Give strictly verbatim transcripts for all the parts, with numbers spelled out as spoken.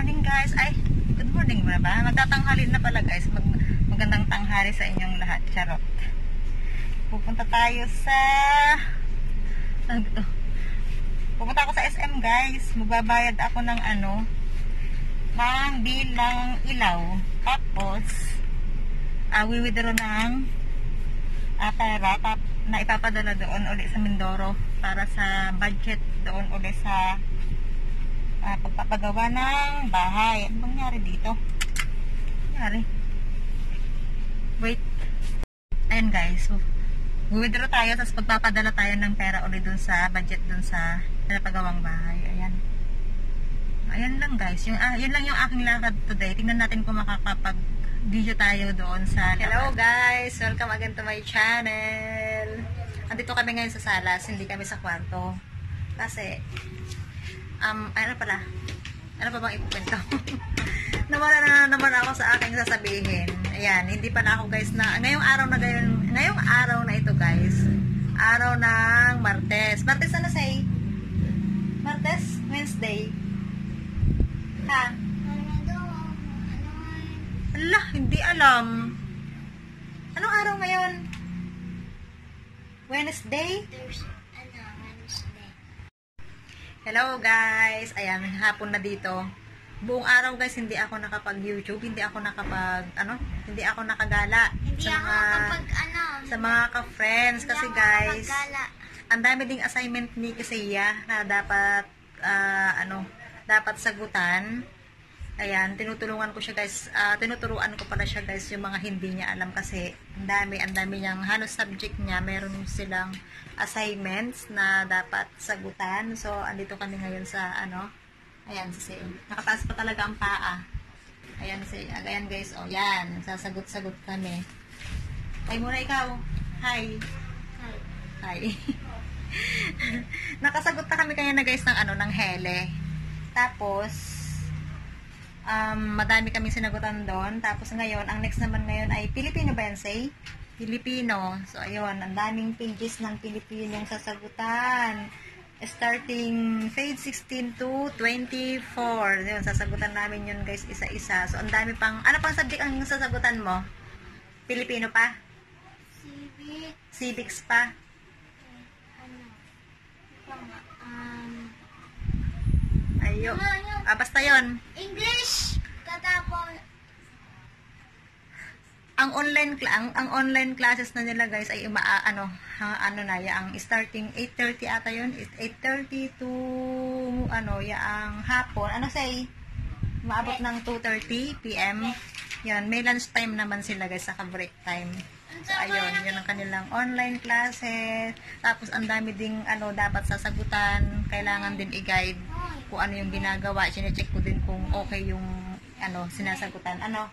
morning guys. Ay, good morning na ba? Magtatanghalin na pala guys. Mag magandang tanghali sa inyong lahat. Charot. Pupunta tayo sa... Saan ito? Pupunta ako sa S M guys. Magbabayad ako ng ano, ng bilang ilaw. Tapos, uh, we-withdraw ng uh, pera tap, na ipapadala doon ulit sa Mindoro para sa budget doon ulit sa uh, pagpapagawa ng bahay. Ano bang nangyari dito? Nangyari? Wait. Ayan guys. So, we-withdraw tayo tapos pagpapadala tayo ng pera ulit doon sa budget doon sa pinapagawang bahay. Ayan. Ayan lang guys. Yung, ah, yun lang yung aking lakad today. Tingnan natin kung makakapag video tayo doon sa... Hello guys! Welcome again to my channel! Andito kami ngayon sa salas, hindi kami sa kwarto. Kasi, um, ano pala? Ano pa bang ipupunto? Nawala na naman ako sa aking sasabihin. Ayan, hindi pa na ako guys na... Ngayong araw na ngayon, ngayong araw na ito guys, araw ng Martes. Martes ano say? Martes? Wednesday? Ha? Ala, hindi alam. Anong araw ngayon? Wednesday? Hello guys. Ayan, hapon na dito. Buong araw guys, hindi ako nakapag-YouTube, hindi ako nakapag ano, hindi ako nakagala hindi sa ako mga nakapag ano, sa mga ka-friends kasi guys. Nakagala. Ang dami ding assignment ni Kasiya na dapat uh, ano, dapat sagutan. Ayan, tinutulungan ko siya guys, uh, tinuturuan ko pala siya guys yung mga hindi niya alam kasi ang dami, ang dami niyang halos subject niya, meron silang assignments na dapat sagutan. So, andito kami ngayon sa ano, ayan, si nakataas pa talaga ang paa. Ayan, si, ayan guys, oh, yan, sasagot-sagot kami. Ay muna ikaw, hi. Hi. Hi. Nakasagot na kami kanya na guys ng ano, ng hele. Tapos, Um, madami kami sinagutan doon. Tapos ngayon, ang next naman ngayon ay Filipino ba yan, say? Filipino. So, ayun, ang daming pages ng Filipino yung sasagutan. Starting page sixteen to twenty-four. Yun, sasagutan namin yun guys, isa-isa. So, ang dami pang, ano pang subject ang sasagutan mo? Filipino pa? Civic. Civics pa? Ano? Um, Ayo. Ah, basta yun. English. Tatapos. Ang online ang, ang online classes na nila guys ay ima, ano ha, ano na ya ang starting eight thirty ata yun, eight thirty to ano ya ang hapon, ano say maabot ng two thirty p m yan, may lunch time naman sila guys, saka break time. So ayun, yun ang kanilang online classes. Tapos ang dami ding ano dapat sasagutan, kailangan din i-guide kung ano yung ginagawa. Sine-check ko din kung okay yung ano sinasagutan. Ano?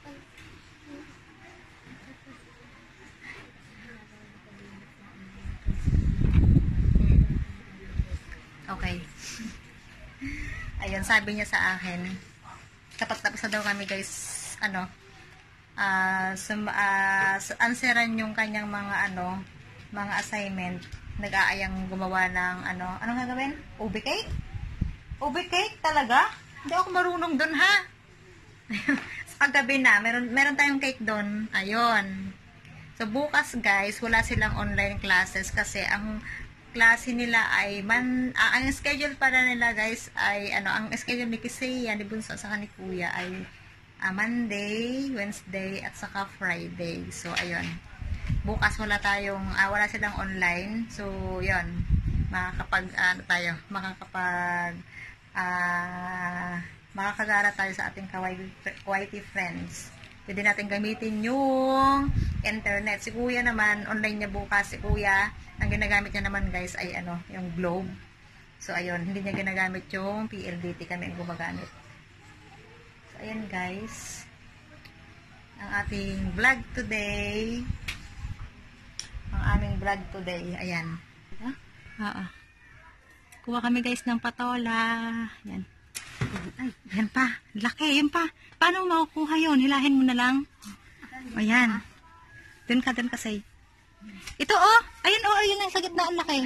Okay. Ayun, sabi niya sa akin, kapag tapos na daw kami guys, ano, uh, sum, uh, answeran yung kanyang mga ano, mga assignment, nag-aayang gumawa ng ano, anong gagawin? Ube cake? Ube cake talaga? Hindi ako marunong dun ha. Sa kagabi na, meron, meron tayong cake dun. Ayun. So bukas guys, wala silang online classes kasi ang klase nila ay man, uh, ang schedule para nila guys ay ano, ang schedule ni Kisaya, ni Bunso sa ni Kuya ay uh, Monday, Wednesday at saka Friday. So ayun. Bukas wala tayong uh, wala silang online. So yun. Makakapag ano uh, tayo, makakapag uh, makakagara tayo sa ating kawaiti friends. Pwede natin gamitin yung internet. Si Kuya naman, online niya bukas. Si Kuya, ang ginagamit niya naman guys ay ano, yung Globe. So ayun, hindi niya ginagamit yung P L D T, kami ang gumagamit. So ayun guys, ang ating vlog today. Ang aming vlog today, ayan. Huh? Oo. Kuha kami guys ng patola. Ayan. Ay, yan pa. Laki, yan pa. Paano makukuha yun? Hilahin mo na lang. O yan. Dun ka, dun ka say. Ito oh. Ayun oh, ayun lang sa gitna. Ang laki.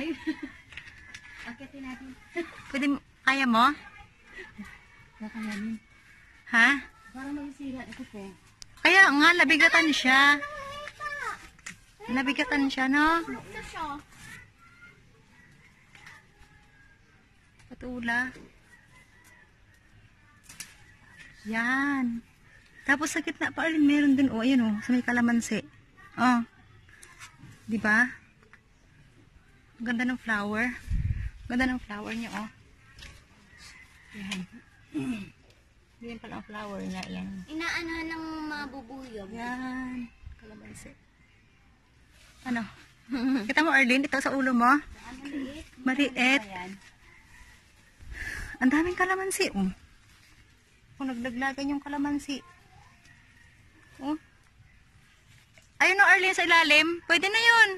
Akitin natin. Pwede, kaya mo? Kaya natin. Ha? Parang magsisira ito po. Kaya nga, nabigatan siya. Nabigatan siya, no? Ito siya. Patula. Yan. Tapos sa gitna pa rin meron din. Oh, ayun oh, sa may kalamansi. Oh. 'Di ba? Ganda ng flower. Ganda ng flower niya, oh. Yan. Yan pala ang flower niya, yan. Inaano ng mabubuyog. Yan. Kalamansi. Ano? Kita mo, Arlene, ito sa ulo mo? Mariit. Ang daming kalamansi, oh. Kung naglaglagan yung kalamansi. Oh. Ayun o, Arlene, sa ilalim. Pwede na yun.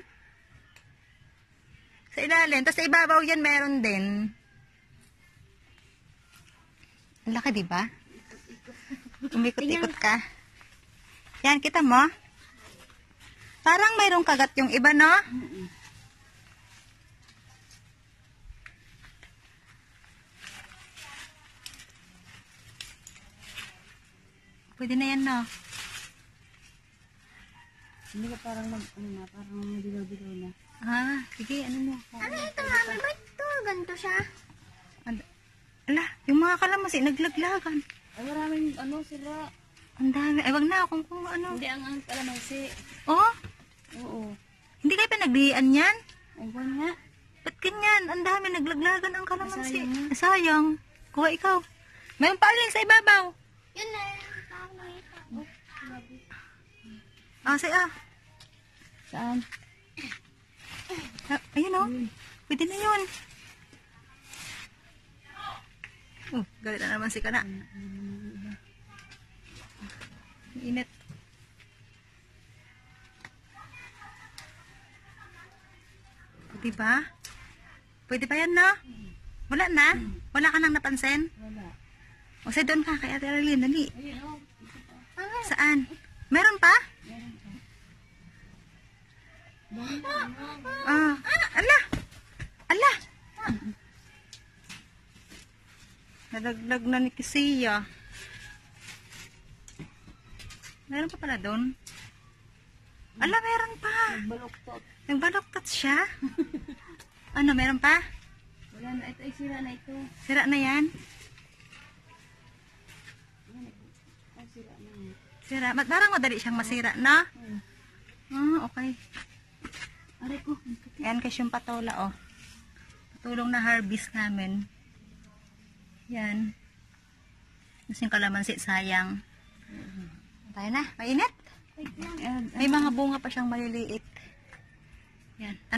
Sa ilalim. Tapos sa ibabaw yan, meron din. Ang laki, diba? Umikot-ikot ka. Yan, kita mo? Parang mayroong kagat yung iba, no? Pwede na yan, no? Hindi ka parang mag, ano na, parang dilaw-dilaw na. Ah, sige, ano mo? Ano ito, mami? Ba't ito? Ganito siya? And, ala, yung mga kalamansi, naglaglagan. Ay, maraming, ano, sira. Ang dami. Ay, wag na, kung kung ano. Hindi ang ang kalamansi. Oh, Oo. hindi kayo pinaglian yan? Ay, buwan nga. Ba't ganyan? Ang dami, naglaglagan ang kalamansi. Sayang. Ah, sayang. Kuha ikaw. Mayroon pa rin sa ibabaw. Yun na yung tao na ito. Oh, grabe. Ah, say ah. Saan? Ah, ayun oh. Pwede na yun. Oh, galit na naman si Kana. Init. Pwede ba? Pwede ba yan, no? Wala na? Wala ka nang napansin? Wala. O say doon ka kay Ate Arlene, dali. Ayun, oh. Saan? Meron pa? Ah, ala. Ala. Nalaglag na ni Kisiya. Meron pa pala doon? Ala, meron pa. Baloktot. Nagbaloktot siya. Ano, meron pa? Wala na. Ito ay sira na ito. Sira na yan? Ay, sira na. Sira. Mat parang madali siyang masira, na? Ah, okay. Aray ko. Yan kasi yung patola, oh. Patulong na harvest namin. Yan. Tapos yung kalamansi, sayang. Tayo na, mainit. May mga bunga pa siyang maliliit. Yan.